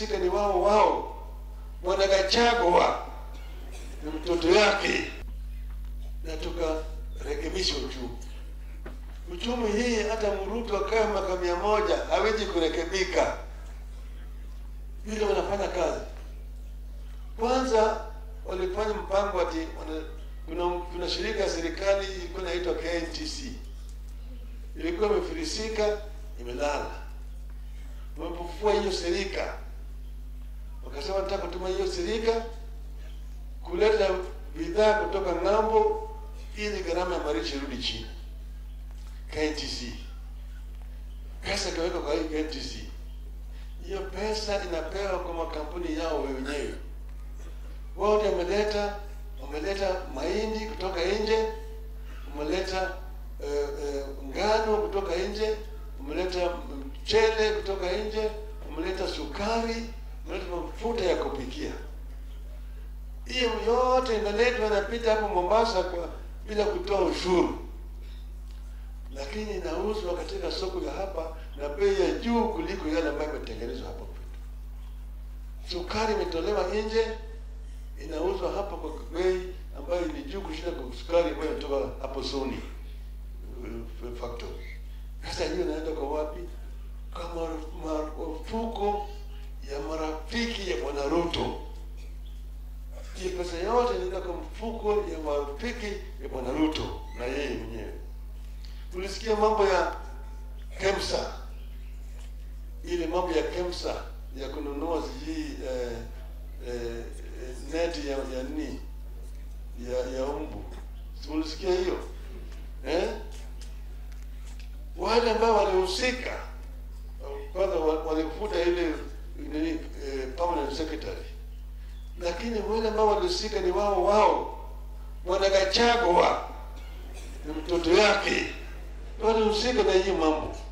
walihusika ni wao Bwana Gachagua na mtoto yake, na tukarekebisha uchumi hii. Hata Mruto akae miaka 100 hawezi kurekebika vile wanafanya kazi. Kwanza walifanya mpango ati kuna shirika ya serikali ilikuwa inaitwa KNTC, ilikuwa imefilisika, imelala. Wamepofua hiyo serika, wakasema nataka kutuma hiyo serika kuleta bidhaa kutoka ng'ambo ili gharama ya maisha irudi chini. KNTC pesa ikaweka kwa hiyo KNTC. Hiyo pesa inapewa kwa makampuni yao wenyewe. Wao ndio wameleta mahindi kutoka nje, wameleta ngano kutoka nje, wameleta mchele kutoka nje, wameleta sukari, wameleta mafuta ya kupikia. Hiyo yote inaletwa inapita hapo Mombasa bila kutoa ushuru, lakini inauzwa katika soko ya hapa na bei ya juu kuliko yale ambayo imetengenezwa hapa kwetu. Sukari imetolewa nje, inauzwa hapa kwa bei ambayo ni juu kushinda kwa sukari ambayo inatoka hapo Sony factory. Sasa hiyo inaenda kwa wapi? Kama mafuko ya marafiki ya Bwana Ruto. Hiyo pesa yote inaenda kwa mfuko ya marafiki ya Bwana Ruto na yeye mwenyewe. Tulisikia mambo ya KEMSA, ile mambo ya KEMSA ya kununua neti ya umbu. Tulisikia hiyo wale ambao walihusika kwanza walifuta ile permanent secretary, lakini wale ambao walihusika ni wao Bwana Gachagua na mtoto yake walihusika na hiyo mambo.